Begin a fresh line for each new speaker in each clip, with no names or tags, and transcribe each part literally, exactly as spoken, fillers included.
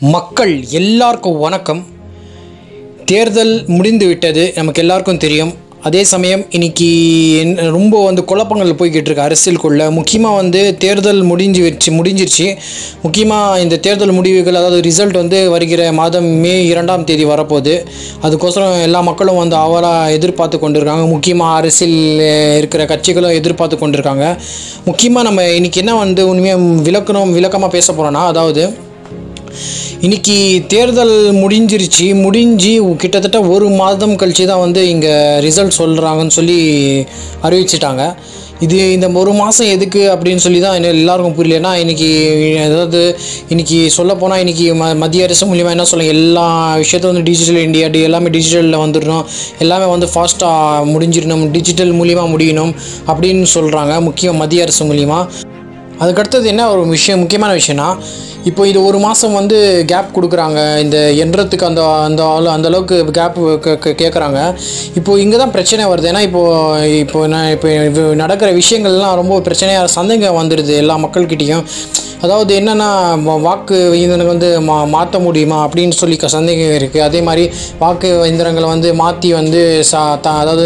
மக்கள் எல்லாருக்கும் வணக்கம். தேர்தல் முடிந்து விட்டது, நமக்கு எல்லாருக்கும் தெரியும். அதே சமயம் இன்றைக்கி ரொம்ப வந்து குழப்பங்கள் போய்கிட்டு இருக்கு அரசியலுக்குள்ளே. முக்கியமாக வந்து தேர்தல் முடிஞ்சு வச்சு முடிஞ்சிருச்சு முக்கியமாக இந்த தேர்தல் முடிவுகள், அதாவது ரிசல்ட் வந்து வருகிற மாதம் மே இரண்டாம் தேதி வரப்போகுது. அதுக்கோசரம் எல்லா மக்களும் வந்து அவராக எதிர்பார்த்து கொண்டிருக்காங்க. முக்கியமாக அரசியல் இருக்கிற கட்சிகளும் எதிர்பார்த்து கொண்டிருக்காங்க. முக்கியமாக நம்ம இன்றைக்கி என்ன வந்து உண்மையாக விளக்கணும் விளக்கமாக பேச போகிறோன்னா, அதாவது இன்றைக்கி தேர்தல் முடிஞ்சிருச்சு. முடிஞ்சு கிட்டத்தட்ட ஒரு மாதம் கழித்து தான் வந்து இங்கே ரிசல்ட் சொல்கிறாங்கன்னு சொல்லி அறிவிச்சிட்டாங்க. இது இந்த ஒரு மாதம் எதுக்கு அப்படின்னு சொல்லி தான் எல்லாருக்கும் புரியலன்னா, இன்றைக்கி அதாவது இன்றைக்கி சொல்ல போனால் இன்றைக்கி ம மத்திய அரசு மூலிமா என்ன சொல்லுங்கள், எல்லா விஷயத்தையும் வந்து டிஜிட்டல் இந்தியா டி எல்லாமே டிஜிட்டலில் வந்துடணும், எல்லாமே வந்து ஃபாஸ்ட்டாக முடிஞ்சிடணும், டிஜிட்டல் மூலிமா முடியணும் அப்படின்னு சொல்கிறாங்க முக்கியம் மத்திய அரசு மூலிமா. அதுக்கடுத்தது என்ன ஒரு விஷயம், முக்கியமான விஷயம்னா, இப்போ இது ஒரு மாதம் வந்து கேப் கொடுக்குறாங்க இந்த எண்றதுக்கு. அந்த அந்த அந்தளவுக்கு கேப் கேட்குறாங்க. இப்போது இங்கே தான் பிரச்சனை வருது. ஏன்னா இப்போது இப்போ நான் இப்போ நடக்கிற விஷயங்கள்லாம் ரொம்ப பிரச்சனையாக சந்தேகம் வந்துடுது எல்லா மக்கள்கிட்டையும். அதாவது என்னென்னா, வாக்கு இயந்திரங்கள் வந்து மா மாற்ற முடியுமா அப்படின்னு சொல்லி சந்தேகம் இருக்குது. அதே மாதிரி வாக்கு இயந்திரங்களை வந்து மாற்றி வந்து சா த அதாவது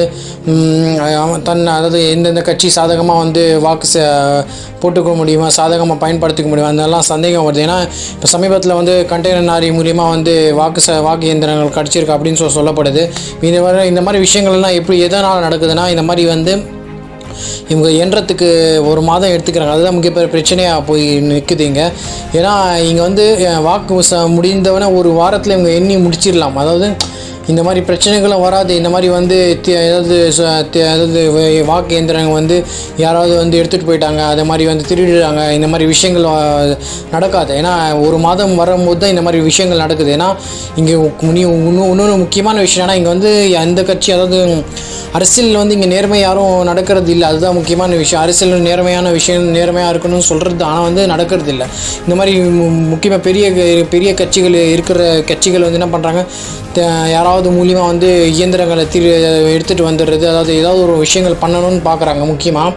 தன் அதாவது எந்தெந்த கட்சி சாதகமாக வந்து வாக்கு ச போட்டுக்க முடியுமா, சாதகமாக பயன்படுத்திக்க முடியுமா, அதெல்லாம் சந்தேகம் வருது. ஏன்னா இப்போ சமீபத்தில் வந்து கண்டெய்னர் லாரி மூலிமா வந்து வாக்கு ச வாக்கு இயந்திரங்கள் கிடச்சிருக்கு அப்படின்னு சொல்லி சொல்லப்படுது. இந்த மாதிரி இந்த மாதிரி விஷயங்கள்லாம் எப்படி எதனால் நடக்குதுன்னா, இந்த மாதிரி வந்து இவங்க எண்றதுக்கு ஒரு மாதம் எடுத்துக்கிறாங்க. அதுதான் மிகப்பெரிய பிரச்சனையாக போய் நிற்குதுங்க. ஏன்னா இங்கே வந்து வாக்கு ச முடிந்தவன ஒரு வாரத்தில் இவங்க எண்ணி முடிச்சிடலாம். அதாவது இந்த மாதிரி பிரச்சனைகளும் வராது. இந்த மாதிரி வந்து ஏதாவது அதாவது வாக்கு இயந்திரங்கள் வந்து யாராவது வந்து எடுத்துகிட்டு போயிட்டாங்க, அதே மாதிரி வந்து திருடுறாங்க, இந்த மாதிரி விஷயங்கள் நடக்காது. ஏன்னா ஒரு மாதம் வரும்போது தான் இந்த மாதிரி விஷயங்கள் நடக்குது. ஏன்னா இங்கே இன்னும் இன்னொரு முக்கியமான விஷயம்னா, இங்கே வந்து எந்த கட்சி, அதாவது அரசியல் வந்து இங்கே நேர்மை யாரும் நடக்கிறது இல்லை. அதுதான் முக்கியமான விஷயம். அரசியல் நேர்மையான விஷயம் நேர்மையாக இருக்கணும்னு சொல்கிறது, ஆனால் வந்து நடக்கிறது இல்லை. இந்த மாதிரி முக்கியமாக பெரிய பெரிய கட்சிகள் இருக்கிற கட்சிகள் வந்து என்ன பண்ணுறாங்க, யாராவது மூலியமாக வந்து இயந்திரங்களை திரு எடுத்துகிட்டு வந்துடுறது, அதாவது ஏதாவது ஒரு விஷயங்கள் பண்ணணும்னு பார்க்குறாங்க முக்கியமாக.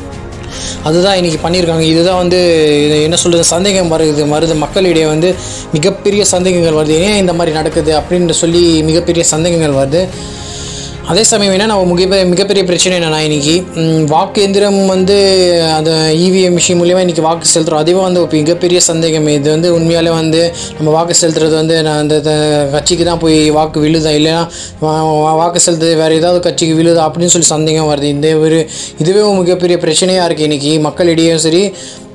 அதுதான் இன்றைக்கி பண்ணியிருக்காங்க. இதுதான் வந்து என்ன சொல்கிறது, சந்தேகம் வருது வருது மக்களிடையே வந்து மிகப்பெரிய சந்தேகங்கள் வருது. ஏன் இந்த மாதிரி நடக்குது அப்படின்னு சொல்லி மிகப்பெரிய சந்தேகங்கள் வருது. அதே சமயம் என்ன நம்ம மிகப்பெரிய மிகப்பெரிய பிரச்சனை என்னென்னா, இன்றைக்கி வாக்கு எந்திரம் வந்து அந்த இவிஎம் மிஷின் மூலிமா இன்றைக்கி வாக்கு செலுத்துகிறோம். அதுவே வந்து இப்போ மிகப்பெரிய சந்தேகம். இது வந்து உண்மையாலே வந்து நம்ம வாக்கு செலுத்துறது வந்து நான் அந்த கட்சிக்கு தான் போய் வாக்கு விழுதா, இல்லைன்னா வாக்கு செலுத்துறது வேறு ஏதாவது கட்சிக்கு விழுதா அப்படின்னு சொல்லி சந்தேகம் வருது. இந்த ஒரு இதுவே மிகப்பெரிய பிரச்சனையாக இருக்குது இன்றைக்கி மக்களிடையும் சரி.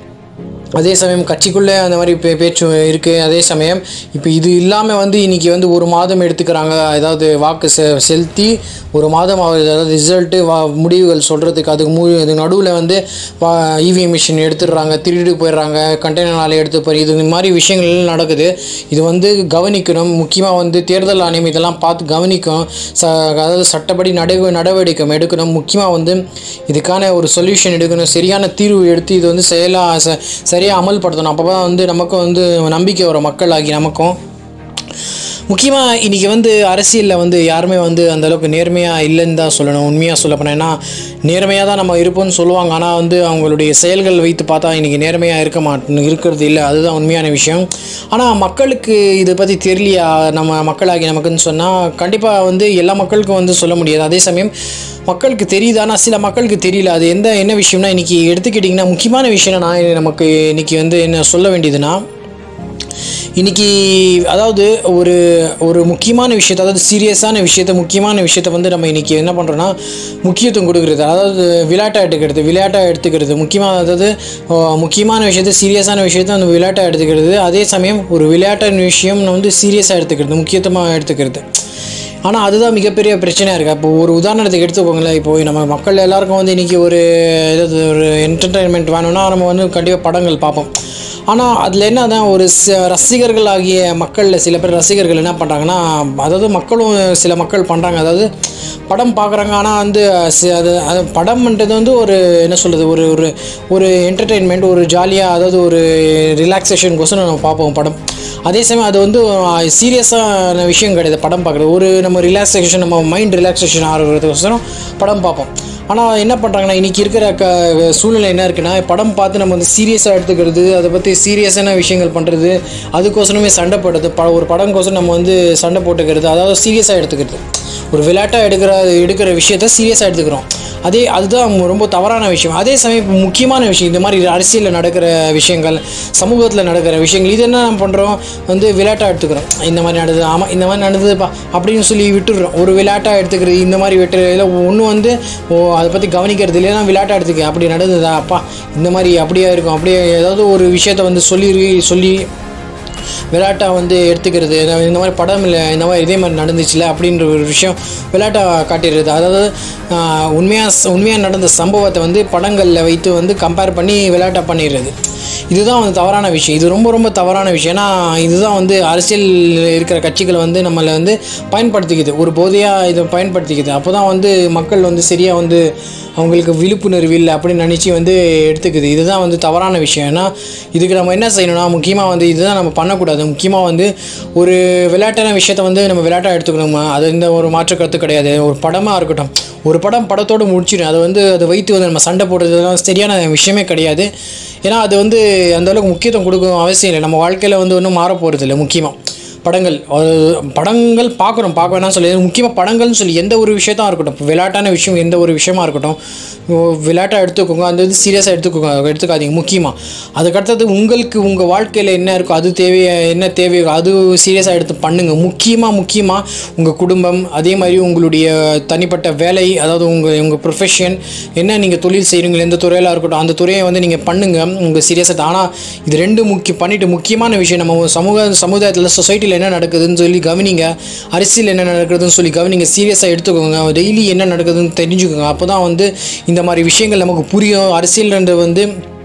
அதே சமயம் கட்சிக்குள்ளே அந்த மாதிரி பே பேச்சு இருக்குது. அதே சமயம் இப்போ இது இல்லாமல் வந்து இன்றைக்கி வந்து ஒரு மாதம் எடுத்துக்கிறாங்க. அதாவது வாக்கு செ செலுத்தி ஒரு மாதம் ஆகுது. அதாவது ரிசல்ட்டு வா முடிவுகள் சொல்கிறதுக்கு. அதுக்கு மூ அதுக்கு நடுவில் வந்து வா இவிஎம் மிஷின் எடுத்துடுறாங்க, திருடி போயிடுறாங்க, கண்டெய்னர் லாரி எடுத்து போய் இது மாதிரி விஷயங்கள் நடக்குது. இது வந்து கவனிக்கணும். முக்கியமாக வந்து தேர்தல் ஆணையம் இதெல்லாம் பார்த்து கவனிக்கும். ச அதாவது சட்டப்படி நட நடவடிக்கை எடுக்கணும். முக்கியமாக வந்து இதுக்கான ஒரு சொல்யூஷன் எடுக்கணும், சரியான தீர்வு எடுத்து இது வந்து செயலாக ச சரியாக அமல்படுத்தணும். அப்போ தான் வந்து நமக்கும் வந்து நம்பிக்கை வரும், மக்கள் ஆகி நமக்கும். முக்கியமாக இன்றைக்கி வந்து அரசியலில் வந்து யாருமே வந்து அந்தளவுக்கு நேர்மையாக இல்லைன்னு தான் சொல்லணும். உண்மையாக சொல்ல போனால், ஏன்னா நேர்மையாக தான் நம்ம இருப்போம்னு சொல்லுவாங்க, ஆனால் வந்து அவங்களுடைய செயல்கள் வைத்து பார்த்தா இன்றைக்கி நேர்மையாக இருக்க மாட்டேன் இருக்கிறது இல்லை. அதுதான் உண்மையான விஷயம். ஆனால் மக்களுக்கு இதை பற்றி தெரியலையா, நம்ம மக்களாகி நமக்குன்னு சொன்னால் கண்டிப்பாக வந்து எல்லா மக்களுக்கும் வந்து சொல்ல முடியாது. அதே சமயம் மக்களுக்கு தெரியுது, ஆனால் சில மக்களுக்கு தெரியல. அது எந்த என்ன விஷயம்னா, இன்றைக்கி எடுத்துக்கிட்டிங்கன்னா முக்கியமான விஷயம் நான் நமக்கு இன்றைக்கி வந்து என்ன சொல்ல வேண்டியதுன்னா, இன்றைக்கி அதாவது ஒரு ஒரு முக்கியமான விஷயத்தை, அதாவது சீரியஸான விஷயத்தை, முக்கியமான விஷயத்தை வந்து நம்ம இன்றைக்கி என்ன பண்ணுறோன்னா முக்கியத்துவம் கொடுக்குறது. அதாவது விளையாட்டாக எடுத்துக்கிறது விளையாட்டாக எடுத்துக்கிறது முக்கியமாக. அதாவது முக்கியமான விஷயத்தை, சீரியஸான விஷயத்தை அந்த விளையாட்டாக எடுத்துக்கிறது. அதே சமயம் ஒரு விளையாட்டான விஷயம் வந்து சீரியஸாக எடுத்துக்கிறது, முக்கியத்துவமாக எடுத்துக்கிறது. ஆனால் அதுதான் மிகப்பெரிய பிரச்சனையாக இருக்குது. இப்போ ஒரு உதாரணத்துக்கு எடுத்துக்கோங்களேன். இப்போது நம்ம மக்கள் எல்லாருக்கும் வந்து இன்றைக்கி ஒரு ஏதாவது ஒரு என்டர்டெயின்மெண்ட் வேணும்னா நம்ம வந்து கண்டிப்பாக படங்கள் பார்ப்போம். ஆனால் அதில் என்ன தான் ஒரு ச ரசிகர்கள் ஆகிய மக்களில் சில பேர் ரசிகர்கள் என்ன பண்ணுறாங்கன்னா, அதாவது மக்களும் சில மக்கள் பண்ணுறாங்க, அதாவது படம் பார்க்குறாங்க. ஆனால் வந்து அது அது படம்ன்றது வந்து ஒரு என்ன சொல்கிறது, ஒரு ஒரு ஒரு என்டர்டெயின்மெண்ட், ஒரு ஜாலியாக, அதாவது ஒரு ரிலாக்ஸேஷனுக்கோசரம் நம்ம பார்ப்போம் படம். அதே சமயம் அது வந்து சீரியஸான விஷயம் கிடையாது படம் பார்க்குறது. ஒரு நம்ம ரிலாக்ஸேஷன், நம்ம மைண்ட் ரிலாக்ஸேஷன் ஆகிறதுக்கோசரம் படம் பார்ப்போம். ஆனால் என்ன பண்ணுறாங்கன்னா இன்றைக்கி இருக்கிற க சூழ்நிலை என்ன இருக்குன்னா, படம் பார்த்து நம்ம வந்து சீரியஸாக எடுத்துக்கிறது, அதை பற்றி சீரியஸான விஷயங்கள் பண்ணுறது, அதுக்கோசரமே சண்டை போடுறது, ப ஒரு படம்கோசரம் நம்ம வந்து சண்டை போட்டுக்கிறது, அதாவது சீரியஸாக எடுத்துக்கிறது. ஒரு விளையாட்டாக எடுக்கிற எடுக்கிற விஷயத்த சீரியஸாக எடுத்துக்கிறோம். அதே அதுதான் ரொம்ப தவறான விஷயம். அதே சமயம் இப்போ முக்கியமான விஷயம், இந்த மாதிரி அரசியலில் நடக்கிற விஷயங்கள், சமூகத்தில் நடக்கிற விஷயங்கள், இது என்ன நம்ம பண்ணுறோம், வந்து விளையாட்டாக எடுத்துக்கிறோம். இந்த மாதிரி நடந்தது, ஆமாம் இந்த மாதிரி நடந்ததுப்பா அப்படின்னு சொல்லி விட்டுடுறோம். ஒரு விளையாட்டாக எடுத்துக்கிறது, இந்த மாதிரி விட்டு இல்லை ஒன்றும் வந்து ஓ அதை பற்றி கவனிக்கிறது இல்லைன்னா விளையாட்டாக எடுத்துக்க, அப்படி நடந்ததா அப்பா இந்த மாதிரி அப்படியே இருக்கும், அப்படியே ஏதாவது ஒரு விஷயத்தை வந்து சொல்லி சொல்லி விளையாட்டாக வந்து எடுத்துக்கிறது. இந்த மாதிரி படம் இல்லை, இந்த மாதிரி இதே மாதிரி நடந்துச்சுல அப்படின்ற ஒரு விஷயம் விளையாட்டாக காட்டிடுறது. அதாவது உண்மையாக உண்மையாக நடந்த சம்பவத்தை வந்து படங்களில் வைத்து வந்து கம்பேர் பண்ணி விளையாட்டாக பண்ணிடுறது. இதுதான் வந்து தவறான விஷயம். இது ரொம்ப ரொம்ப தவறான விஷயம். ஏன்னா இதுதான் வந்து அரசியல் இருக்கிற கட்சிகளை வந்து நம்மளை வந்து பயன்படுத்திக்குது, ஒரு போதையாக இதை பயன்படுத்திக்குது. அப்போ தான் வந்து மக்கள் வந்து சரியாக வந்து அவங்களுக்கு விழிப்புணர்வு இல்லை அப்படின்னு நினச்சி வந்து எடுத்துக்குது. இதுதான் வந்து தவறான விஷயம். ஏன்னா இதுக்கு நம்ம என்ன செய்யணும்னா, முக்கியமாக வந்து இதுதான் நம்ம பண்ணக்கூடாது. முக்கியமாக வந்து ஒரு விளையாட்டான விஷயத்தை வந்து நம்ம விளையாட்டாக எடுத்துக்கணுமா, அது இந்த ஒரு மாற்று கருத்து கிடையாது. ஒரு படமாக இருக்கட்டும், ஒரு படம் படத்தோடு முடிச்சிடும். அதை வந்து அதை வைத்து வந்து நம்ம சண்டை போடுறதுலாம் சரியான விஷயமே கிடையாது. ஏன்னா அது வந்து அந்தளவுக்கு முக்கியத்துவம் கொடுக்கும் அவசியம் இல்லை. நம்ம வாழ்க்கையில் வந்து ஒன்றும் மாற போகிறது இல்லை. முக்கியமாக படங்கள் படங்கள் பார்க்குறோம், பார்க்க வேணாம்னு சொல்லி, முக்கியமாக படங்கள்னு சொல்லி எந்த ஒரு விஷயத்தான் இருக்கட்டும், விளையாட்டான விஷயம் எந்த ஒரு விஷயமா இருக்கட்டும், விளையாட்டாக எடுத்துக்கோங்க, அந்த இது சீரியஸாக எடுத்துக்கோங்க, எடுத்துக்காதீங்க. முக்கியமாக அதுக்கடுத்தது உங்களுக்கு உங்கள் வாழ்க்கையில் என்ன இருக்கோ, அது தேவையோ என்ன தேவையோ அது சீரியஸாக எடுத்து பண்ணுங்கள். முக்கியமாக முக்கியமாக உங்கள் குடும்பம், அதே மாதிரி உங்களுடைய தனிப்பட்ட வேலை, அதாவது உங்கள் உங்கள் ப்ரொஃபஷன் என்ன, நீங்கள் தொழில் செய்கிறீங்க எந்த துறையில் இருக்கட்டும், அந்த துறையை வந்து நீங்கள் பண்ணுங்கள் உங்கள் சீரியஸாக. ஆனால் இது ரெண்டு முக்கிய பண்ணிவிட்டு முக்கியமான விஷயம், நம்ம சமூக சமுதாயத்தில் சொசைட்டியில் என்ன நடக்குதுன்னு சொல்லி கவனிங்க, அரசியல் என்ன நடக்குதுன்னு சொல்லி கவனிங்க, சீரியஸாக எடுத்துக்கோங்க, டெய்லி என்ன நடக்குதுன்னு தெரிஞ்சுக்கோங்க. அப்போ தான் வந்து இந்த மாதிரி விஷயங்கள் நமக்கு புரியும். அரசியல்ன்றது வந்து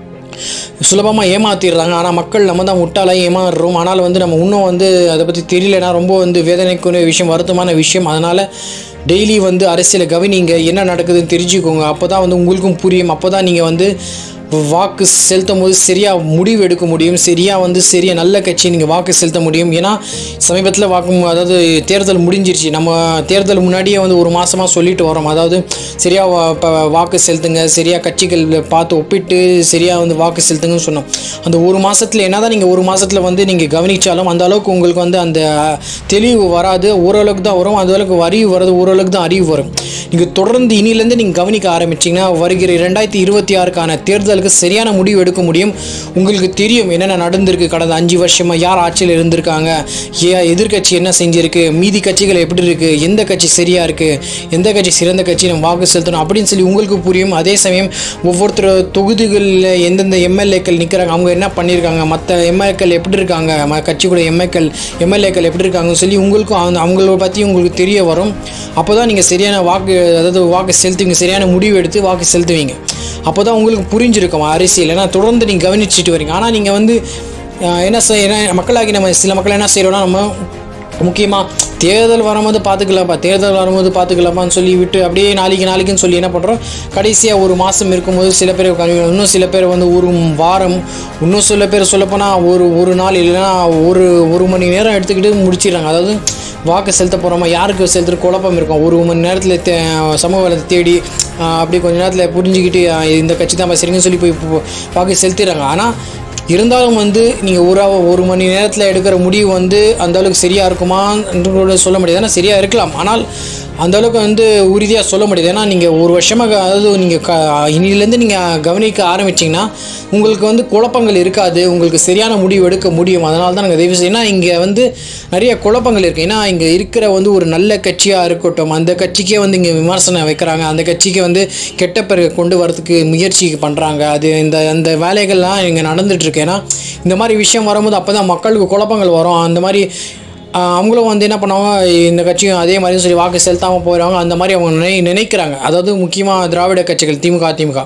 சுலபமாக ஏமாற்றிடுறாங்க, ஆனால் மக்கள் நம்ம தான் முட்டாளாக ஏமாறுறோம். ஆனால் வந்து நம்ம இன்னும் வந்து அதை பற்றி தெரியலனா ரொம்ப வந்து வேதனைக்குரிய விஷயம், வருத்தமான விஷயம். அதனால் டெய்லி வந்து அரசியலை கவனிங்க, என்ன நடக்குதுன்னு தெரிஞ்சுக்கோங்க. அப்போ தான் வந்து உங்களுக்கும் புரியும். அப்போ தான் நீங்கள் வந்து வாக்கு செலுத்தும் போது சரியாக முடிவு எடுக்க முடியும், சரியாக வந்து சரியாக நல்ல கட்சி நீங்கள் வாக்கு செலுத்த முடியும். ஏன்னா சமீபத்தில் வாக்கு அதாவது தேர்தல் முடிஞ்சிருச்சு. நம்ம தேர்தல் முன்னாடியே வந்து ஒரு மாதமாக சொல்லிட்டு வரோம், அதாவது சரியாக இப்போ வாக்கு செலுத்துங்க, சரியாக கட்சிகள் பார்த்து ஒப்பிட்டு சரியாக வந்து வாக்கு செலுத்துங்கன்னு சொன்னோம். அந்த ஒரு மாதத்தில் என்ன தான் நீங்கள் ஒரு மாதத்தில் வந்து நீங்கள் கவனித்தாலும் அந்த அளவுக்கு உங்களுக்கு வந்து அந்த தெளிவு வராது, ஓரளவுக்கு தான் வரும். அந்த அளவுக்கு அறிவு வராது, ஓரளவுக்கு தான் அறிவு வரும். நீங்கள் தொடர்ந்து இனிலேருந்து நீங்கள் கவனிக்க ஆரம்பிச்சிங்கன்னா வருகிற ரெண்டாயிரத்தி இருபத்தி ஆறுக்கான தேர்தலுக்கு சரியான முடிவு எடுக்க முடியும். உங்களுக்கு தெரியும் என்னென்ன நடந்திருக்கு, கடந்த அஞ்சு வருஷமாக யார் ஆட்சியில் இருந்திருக்காங்க, ஏ எதிர்கட்சி என்ன செஞ்சிருக்கு, மீதி கட்சிகள் எப்படி இருக்குது, எந்த கட்சி சரியாக இருக்குது, எந்த கட்சி சிறந்த கட்சி நம்ம வாக்கு செலுத்தணும் அப்படின்னு சொல்லி உங்களுக்கு புரியும். அதே சமயம் ஒவ்வொருத்தர் தொகுதிகளில் எந்தெந்த எம்எல்ஏக்கள் நிற்கிறாங்க, அவங்க என்ன பண்ணியிருக்காங்க, மற்ற எம்எல்ஏக்கள் எப்படி இருக்காங்க, ம கட்சி கூட எம்எல்ஏக்கள் எம்எல்ஏக்கள் எப்படி இருக்காங்கன்னு சொல்லி உங்களுக்கும் அந்த அவங்கள பற்றி உங்களுக்கு தெரிய வரும். அப்போ தான் நீங்கள் சரியான வாக்கு அதாவது வாக்கு செலுத்துவீங்க, சரியான முடிவு எடுத்து வாக்கு செலுத்துவீங்க. அப்போ தான் உங்களுக்கு புரிஞ்சிருக்கும் அரசியல். ஏன்னா தொடர்ந்து நீங்கள் கவனிச்சுட்டு வரீங்க. ஆனால் நீங்கள் வந்து என்ன செய்ய மக்களாகி நம்ம சில மக்கள் என்ன செய்கிறோன்னா, நம்ம முக்கியமாக தேர்தல் வரும்போது பார்த்துக்கலாப்பா தேர்தல் வரும்போது பார்த்துக்கலாப்பான்னு சொல்லி விட்டு அப்படியே நாளைக்கு நாளைக்குன்னு சொல்லி என்ன பண்ணுறோம், கடைசியாக ஒரு மாதம் இருக்கும்போது சில பேர் இன்னும் சில பேர் வந்து ஒரு வாரம், இன்னும் சில பேர் சொல்லப்போனால் ஒரு ஒரு நாள் இல்லைன்னா ஒரு ஒரு மணி நேரம் எடுத்துக்கிட்டு முடிச்சிடுறாங்க. அதாவது வாக்கு செலுத்த போகிறோமா, யாருக்கு செலுத்துகிற குழப்பம் இருக்கும். ஒரு மணி நேரத்தில் தே சமூக வளத்தை தேடி அப்படி கொஞ்சம் நேரத்தில் புரிஞ்சுக்கிட்டு இந்த கட்சி தான் சரிங்கன்னு சொல்லி போய் வாக்கு செலுத்திடுறாங்க. ஆனால் இருந்தாலும் வந்து நீங்கள் ஒரு ஒரு மணி நேரத்தில் எடுக்கிற முடிவு வந்து அந்தளவுக்கு சரியாக இருக்குமான்னு சொல்ல முடியாது. ஏன்னா சரியாக இருக்கலாம், ஆனால் அந்தளவுக்கு வந்து உறுதியாக சொல்ல முடியாது. ஏன்னா நீங்கள் ஒரு வருஷமாக அதாவது நீங்கள் க இனிலேருந்து நீங்கள் கவனிக்க ஆரம்பிச்சிங்கன்னா உங்களுக்கு வந்து குழப்பங்கள் இருக்காது, உங்களுக்கு சரியான முடிவு எடுக்க முடியும். அதனால தான் நாங்கள் தயவு செய்ய, ஏன்னா இங்கே வந்து நிறைய குழப்பங்கள் இருக்குது. ஏன்னா இங்கே இருக்கிற வந்து ஒரு நல்ல கட்சியாக இருக்கட்டும், அந்த கட்சிக்கே வந்து இங்கே விமர்சனம் வைக்கிறாங்க, அந்த கட்சிக்கு வந்து கெட்ட பேர் கொண்டு வரதுக்கு முயற்சி பண்ணுறாங்க. அது இந்த அந்த வேலைகள்லாம் இங்கே நடந்துகிட்ருக்கு. ஏன்னா இந்த மாதிரி விஷயம் வரும்போது அப்போ தான் மக்களுக்கு குழப்பங்கள் வரும். அந்த மாதிரி அவங்களும் வந்து என்ன பண்ணுவாங்க, இந்த கட்சியும் அதே மாதிரி சொல்லி வாக்கு செலுத்தாமல் போயிடுவாங்க. அந்த மாதிரி அவங்க நினை நினைக்கிறாங்க அதாவது முக்கியமாக திராவிட கட்சிகள் திமுக அதிமுக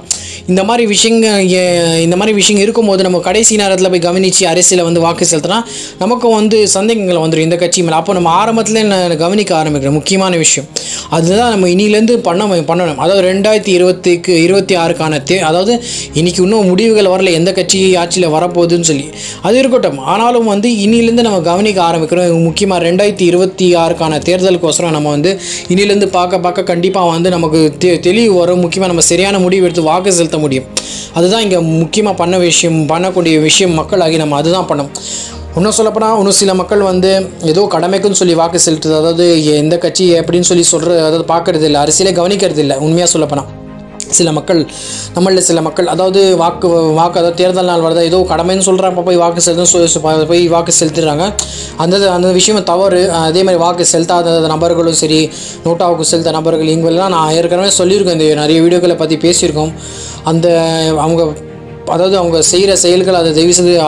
இந்த மாதிரி விஷயங்க இந்த மாதிரி விஷயங்கள் இருக்கும்போது நம்ம கடைசி நேரத்தில் போய் கவனித்து அரசியலை வந்து வாக்கு செலுத்தினா நமக்கும் வந்து சந்தேகங்கள் வந்துடும் இந்த கட்சி மேலே. அப்போ நம்ம ஆரம்பத்தில் கவனிக்க ஆரம்பிக்கிறோம். முக்கியமான விஷயம் அதுதான் நம்ம இனியிலேருந்து பண்ண பண்ணணும். அதாவது ரெண்டாயிரத்தி இருபத்திக்கு இருபத்தி ஆறுக்கான தே அதாவது இன்றைக்கி இன்னும் முடிவுகள் வரல எந்த கட்சி ஆட்சியில் வரப்போகுதுன்னு சொல்லி, அது இருக்கட்டும். ஆனாலும் வந்து இனியிலேருந்து நம்ம கவனிக்க ஆரம்பிக்கிறோம். முக்கியமாக ரெண்டாயிரத்தி இருபத்தி ஆறுக்கான தேர்தலுக்கோசரம் நம்ம வந்து இனியிலேருந்து பார்க்க பார்க்க கண்டிப்பாக வந்து நமக்கு தெ தெளிவு வரும். முக்கியமாக நம்ம சரியான முடிவு எடுத்து வாக்கு செலுத்த முடியும். அதுதான் இங்கே முக்கியமாக பண்ண விஷயம் பண்ணக்கூடிய விஷயம் மக்களாகி நம்ம அதுதான் பண்ணோம். இன்னும் சொல்லப்போனால் இன்னும் சில மக்கள் வந்து ஏதோ கடமைக்குன்னு சொல்லி வாக்கு செலுத்துது. அதாவது எந்த கட்சி எப்படின்னு சொல்லி சொல்கிற அதாவது பார்க்குறது இல்லை, அரசியலே கவனிக்கிறது இல்லை. உண்மையாக சொல்லப்போனால் சில மக்கள் நம்மளில் சில மக்கள் அதாவது வாக்கு வாக்கு அதாவது தேர்தல் நாள் வரதா ஏதோ கடமைன்னு சொல்கிறாங்க, போய் வாக்கு செலுத்த போய் வாக்கு செலுத்திடுறாங்க. அந்த அந்த விஷயம் தவறு. அதே மாதிரி வாக்கு செலுத்தாத நபர்களும் சரி, நோட்டாவுக்கு செலுத்த நபர்கள் இவங்கெல்லாம் நான் ஏற்கனவே சொல்லியிருக்கேன். இந்த நிறைய வீடியோக்களை பற்றி பேசியிருக்கோம். அந்த அவங்க அதாவது அவங்க செய்கிற செயல்கள் அதை தயவு செய்து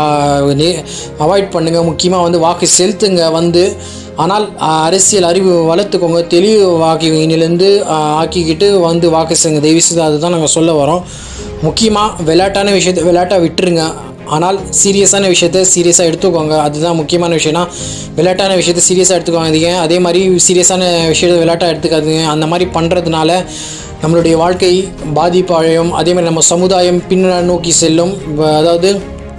அவாய்ட் பண்ணுங்கள். முக்கியமாக வந்து வாக்கு செலுத்துங்க வந்து. ஆனால் அரசியல் அறிவு வளர்த்துக்கோங்க, தெளிவு வாக்கி இனிலேருந்து ஆக்கிக்கிட்டு வந்து வாக்கு செய்யுங்க தயவு செய்து. அதுதான் நாங்கள் சொல்ல வரோம். முக்கியமாக விளையாட்டான விஷயத்தை விளையாட்டாக விட்டுருங்க. ஆனால் சீரியஸான விஷயத்தை சீரியஸாக எடுத்துக்கோங்க. அதுதான் முக்கியமான விஷயம்னா விளையாட்டான விஷயத்தை சீரியஸாக எடுத்துக்கோங்க. அதே மாதிரி சீரியஸான விஷயத்தை விளையாட்டாக எடுத்துக்காதுங்க. அந்த மாதிரி பண்ணுறதுனால நம்மளுடைய வாழ்க்கை பாதிப்படையும். அதே மாதிரி நம்ம சமுதாயம் பின்ன நோக்கி செல்லும். அதாவது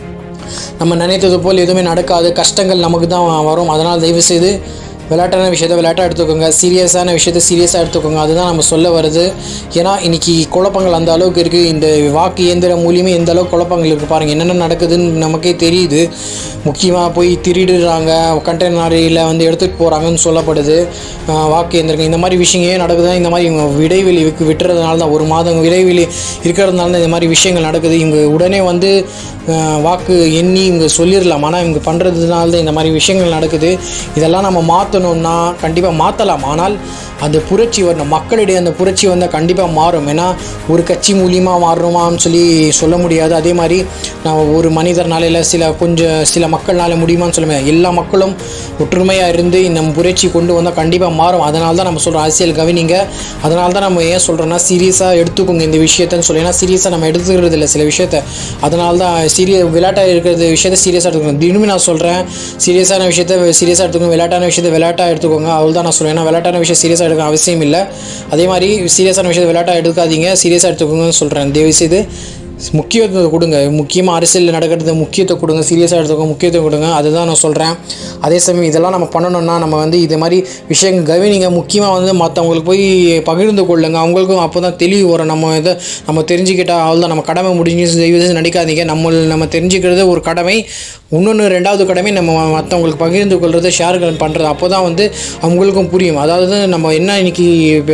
நம்ம நினைத்தது போல் எதுவுமே நடக்காது, கஷ்டங்கள் நமக்கு தான் வரும். அதனால் தயவுசெய்து விளையாட்டான விஷயத்தை விளையாட்டாக எடுத்துக்கோங்க, சீரியஸான விஷயத்தை சீரியஸாக எடுத்துக்கோங்க. அதுதான் நம்ம சொல்ல வருது. ஏன்னா இன்றைக்கி குழப்பங்கள் அந்த அளவுக்கு இருக்குது. இந்த வாக்கு இயந்திரம் மூலியமே எந்த அளவுக்கு குழப்பங்கள் இருக்குது பாருங்கள். என்னென்ன நடக்குதுன்னு நமக்கே தெரியுது. முக்கியமாக போய் திருடுறாங்க, கண்டெய்னரில் வந்து எடுத்துகிட்டு போகிறாங்கன்னு சொல்லப்படுது வாக்கு இயந்திரம். இந்த மாதிரி விஷயங்களே நடக்குது. இந்த மாதிரி இவங்க இடைவெளி விட்டுறதுனால தான், ஒரு மாதம் இடைவெளி இருக்கிறதுனால தான் இந்த மாதிரி விஷயங்கள் நடக்குது. இவங்க உடனே வந்து வாக்கு எண்ணி இவங்க சொல்லிடலாம். ஆனால் இவங்க பண்ணுறதுனால தான் இந்த மாதிரி விஷயங்கள் நடக்குது. இதெல்லாம் நம்ம மாற்றணும்னா கண்டிப்பாக மாற்றலாம். ஆனால் அந்த புரட்சி வரணும், மக்களிடையே அந்த புரட்சி வந்தால் கண்டிப்பாக மாறும். ஏன்னா ஒரு கட்சி மூலியமாக மாறணுமான்னு சொல்லி சொல்ல முடியாது. அதே மாதிரி நான் ஒரு மனிதர்னால இல்லை சில கொஞ்சம் சில மக்கள்னால முடியுமான்னு சொல்ல முடியாது. எல்லா மக்களும் ஒற்றுமையாக இருந்து இந்த புரட்சி கொண்டு வந்தால் கண்டிப்பாக மாறும். அதனால தான் நம்ம சொல்கிறோம் அரசியல் கவனிங்க. அதனால தான் நம்ம ஏன் சொல்கிறோன்னா சீரியஸாக எடுத்துக்கோங்க இந்த விஷயத்தைன்னு சொல்லி. ஏன்னா சீரியஸாக நம்ம எடுத்துக்கிறது இல்லை சில விஷயத்தை. அதனால தான் சீரியஸ் விளையாட்டாக இருக்கிறது விஷயத்தை சீரியஸாக எடுத்துக்கோங்க. திரும்பி நான் சொல்கிறேன், சீரியஸான விஷயத்தை சீரியஸாக எடுத்துக்கோங்க, விளையாட்டான விஷயத்தை விளையாட்டாக எடுத்துக்கோங்க. அவ்வளோ தான் நான் சொல்லுவேன். ஏன்னா விளையாட்டான விஷயம் சீரியஸாக எடுக்க அவசியம் இல்லை. அதே மாதிரி சீரியஸான விஷயத்தை விளையாட்டாக எடுக்காதீங்க, சீரியஸாக எடுத்துக்கோங்கன்னு சொல்கிறேன். தயவுசெய்து முக்கியத்துவத்தை கொடுங்க. முக்கியமாக அரசியலில் நடக்கிறது முக்கியத்துவம் கொடுங்க, சீரியஸாக எடுத்துக்கோங்க, முக்கியத்துவம் கொடுங்க. அதுதான் நான் சொல்கிறேன். அதே சமயம் இதெல்லாம் நம்ம பண்ணணும்னா நம்ம வந்து இது மாதிரி விஷயங்கள் கவனிங்க. முக்கியமாக வந்து மற்றவங்களுக்கு போய் பகிர்ந்து கொள்ளுங்க. அவங்களுக்கும் அப்போ தான் தெளிவு வரும். நம்ம இதை நம்ம தெரிஞ்சுக்கிட்டால் அவ்வளோ தான் நம்ம கடமை முடிஞ்சு தயவுசெய்து நடிக்காதீங்க. நம்ம நம்ம தெரிஞ்சுக்கிறது ஒரு கடமை. இன்னொன்று ரெண்டாவது கடமை நம்ம மற்றவங்களுக்கு பகிர்ந்து கொள்வது, ஷேர்கள் பண்ணுறது. அப்போ தான் வந்து அவங்களுக்கும் புரியும். அதாவது நம்ம என்ன இன்றைக்கி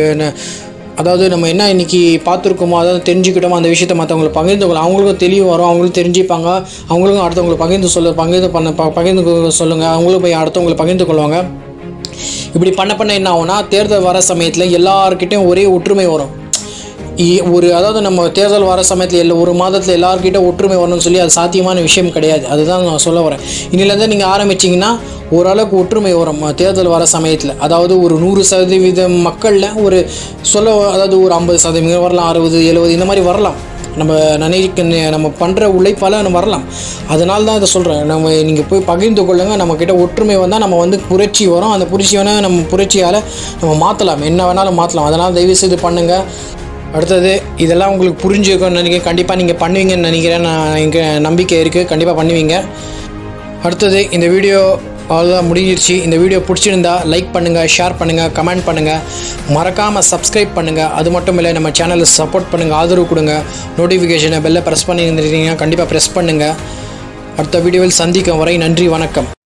அதாவது நம்ம என்ன இன்றைக்கி பார்த்துருக்கோமோ அதாவது தெரிஞ்சுக்கிட்டோமோ அந்த விஷயத்தை மற்றவங்களுக்கு பகிர்ந்து கொள்ள அவங்களுக்கும் தெளிவு வரும். அவங்களும் தெரிஞ்சுப்பாங்க. அவங்களுக்கும் அடுத்தவங்களுக்கு பகிர்ந்து சொல்ல பகிர்ந்து பண்ண ப பகிர்ந்து சொல்லுங்கள். அவங்களும் போய் அடுத்தவங்களுக்கு பகிர்ந்து கொள்வாங்க. இப்படி பண்ண பண்ண என்ன ஆகும்னா தேர்தல் வர சமயத்தில் எல்லாருக்கிட்டையும் ஒரே ஒற்றுமை வரும். ஒரு அதாவது நம்ம தேர்தல் வர சமயத்தில் எல்லா ஒரு மாதத்தில் எல்லாருக்கிட்ட ஒற்றுமை வரணும்னு சொல்லி அது சாத்தியமான விஷயம் கிடையாது. அதுதான் நான் சொல்ல வரேன். இன்னிலேருந்து நீங்கள் ஆரம்பிச்சிங்கன்னா ஓரளவுக்கு ஒற்றுமை வரும் தேர்தல் வர சமயத்தில். அதாவது ஒரு நூறு சதவீதம் மக்களில் ஒரு சொல்ல அதாவது ஒரு ஐம்பது சதவீதம் வரலாம், அறுபது எழுபது இந்த மாதிரி வரலாம். நம்ம நினைக்க நம்ம பண்ணுற உழைப்பால் நம்ம வரலாம். அதனால தான் இதை சொல்கிறேன். நம்ம நீங்கள் போய் பகிர்ந்து கொள்ளுங்கள். நம்மக்கிட்ட ஒற்றுமை வந்தால் நம்ம வந்து புரட்சி வரும். அந்த புரட்சி வேணால் நம்ம புரட்சியால் நம்ம மாற்றலாம், என்ன வேணாலும் மாற்றலாம். அதனால் தயவுசெய்து பண்ணுங்கள். அடுத்தது இதெல்லாம் உங்களுக்கு புரிஞ்சுக்கணும்னு நினைக்கிறேன். கண்டிப்பாக நீங்கள் பண்ணுவீங்கன்னு நினைக்கிறேன். நான் இங்கே நம்பிக்கை இருக்குது, கண்டிப்பாக பண்ணுவீங்க. அடுத்தது இந்த வீடியோ அவ்வளோதான் முடிஞ்சிருச்சு. இந்த வீடியோ பிடிச்சிருந்தா லைக் பண்ணுங்கள், ஷேர் பண்ணுங்கள், கமெண்ட் பண்ணுங்கள், மறக்காமல் சப்ஸ்கிரைப் பண்ணுங்கள். அது மட்டும் இல்லை நம்ம சேனலை சப்போர்ட் பண்ணுங்கள், ஆதரவு கொடுங்க. நோட்டிஃபிகேஷனை பெல்லை ப்ரெஸ் பண்ணி இருந்துட்டீங்கன்னா கண்டிப்பாக ப்ரெஸ் பண்ணுங்கள். அடுத்த வீடியோவில் சந்திக்கும் வரை நன்றி, வணக்கம்.